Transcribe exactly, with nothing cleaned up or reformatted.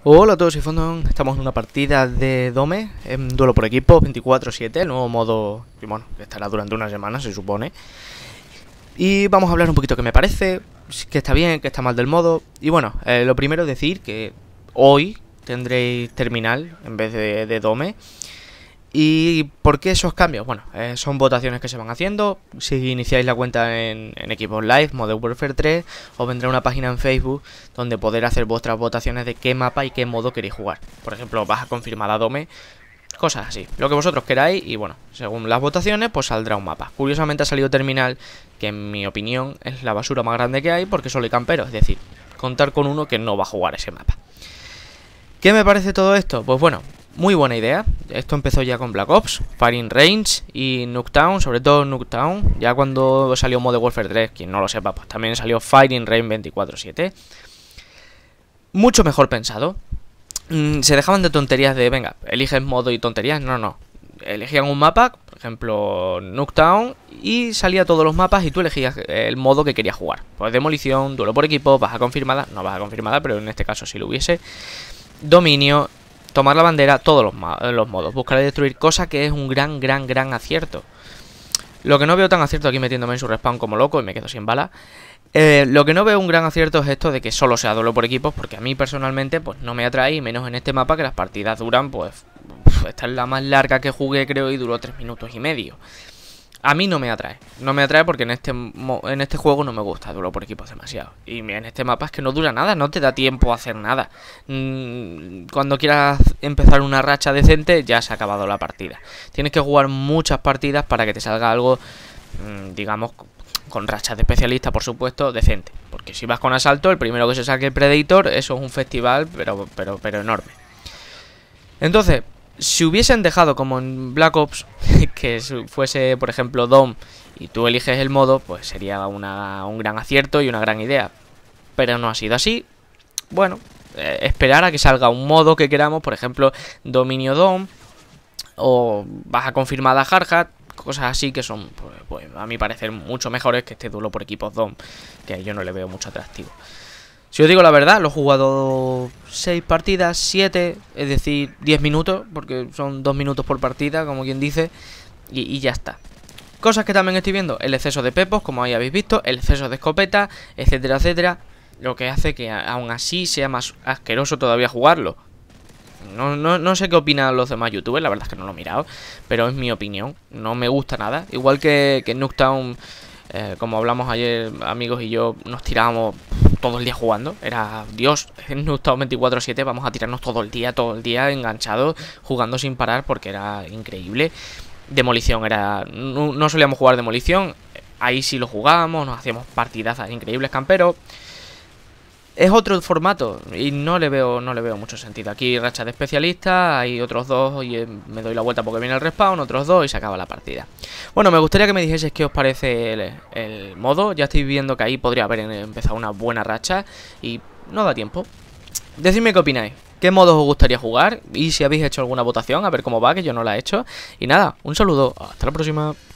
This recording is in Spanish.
Hola a todos, soy Fondon. Estamos en una partida de Dome, en duelo por equipo, veinticuatro siete, el nuevo modo, que bueno, que estará durante una semana, se supone. Y vamos a hablar un poquito qué me parece, qué está bien, qué está mal del modo. Y bueno, eh, lo primero es decir que hoy tendréis terminal en vez de, de Dome. ¿Y por qué esos cambios? Bueno, eh, son votaciones que se van haciendo. Si iniciáis la cuenta en, en Equipos Live, Modern Warfare tres, os vendrá una página en Facebook donde poder hacer vuestras votaciones de qué mapa y qué modo queréis jugar. Por ejemplo, baja confirmada Dome, cosas así, lo que vosotros queráis. Y bueno, según las votaciones, pues saldrá un mapa. Curiosamente ha salido terminal, que en mi opinión es la basura más grande que hay, porque solo hay camperos, es decir, contar con uno que no va a jugar ese mapa. ¿Qué me parece todo esto? Pues bueno, muy buena idea. Esto empezó ya con Black Ops, Firing Range y Nuketown, sobre todo Nuketown. Ya cuando salió Modern Warfare tres, quien no lo sepa, pues también salió Firing Range veinticuatro siete. Mucho mejor pensado. Mm, se dejaban de tonterías de, venga, eliges modo y tonterías. No, no. Elegían un mapa, por ejemplo Nuketown, y salía todos los mapas y tú elegías el modo que querías jugar. Pues demolición, duelo por equipo, baja confirmada, no baja confirmada, pero en este caso sí lo hubiese. Dominio, tomar la bandera, todos los, los modos. Buscar y destruir, cosa que es un gran, gran, gran acierto. Lo que no veo tan acierto, aquí metiéndome en su respawn como loco y me quedo sin bala. Eh, lo que no veo un gran acierto es esto de que solo sea duelo por equipos, porque a mí personalmente pues no me atrae, y menos en este mapa que las partidas duran, pues uf, esta es la más larga que jugué, creo, y duró tres minutos y medio. A mí no me atrae, no me atrae porque en este en este juego no me gusta duelo por equipos demasiado. Y en este mapa es que no dura nada, no te da tiempo a hacer nada. Cuando quieras empezar una racha decente ya se ha acabado la partida. Tienes que jugar muchas partidas para que te salga algo, digamos, con rachas de especialista, por supuesto, decente. Porque si vas con asalto, el primero que se saque el Predator, eso es un festival, pero, pero, pero enorme. Entonces, si hubiesen dejado como en Black Ops, que fuese, por ejemplo, Dome, y tú eliges el modo, pues sería una, un gran acierto y una gran idea. Pero no ha sido así. Bueno, eh, esperar a que salga un modo que queramos, por ejemplo, Dominio Dome, o baja confirmada Hardhat, cosas así que son, pues, pues, a mi parecer, mucho mejores que este duelo por equipos Dome, que yo no le veo mucho atractivo. Si os digo la verdad, lo he jugado seis partidas, siete, es decir, diez minutos, porque son dos minutos por partida, como quien dice, y, y ya está. Cosas que también estoy viendo, el exceso de pepos, como ahí habéis visto, el exceso de escopeta, etcétera, etcétera, lo que hace que aún así sea más asqueroso todavía jugarlo. No, no, no sé qué opinan los demás youtubers, la verdad es que no lo he mirado, pero es mi opinión, no me gusta nada. Igual que, que Nuketown, eh, como hablamos ayer, amigos y yo, nos tirábamos todo el día jugando. Era, Dios, en Nuketown veinticuatro siete vamos a tirarnos todo el día, todo el día enganchados, jugando sin parar, porque era increíble. Demolición era, no, no solíamos jugar demolición, ahí sí lo jugábamos, nos hacíamos partidazas increíbles, camperos. Es otro formato y no le veo no le veo mucho sentido. Aquí racha de especialistas, hay otros dos y me doy la vuelta porque viene el respawn, otros dos y se acaba la partida. Bueno, me gustaría que me dijeseis qué os parece el, el modo. Ya estoy viendo que ahí podría haber empezado una buena racha y no da tiempo. Decidme qué opináis, qué modos os gustaría jugar y si habéis hecho alguna votación, a ver cómo va, que yo no la he hecho. Y nada, un saludo, hasta la próxima.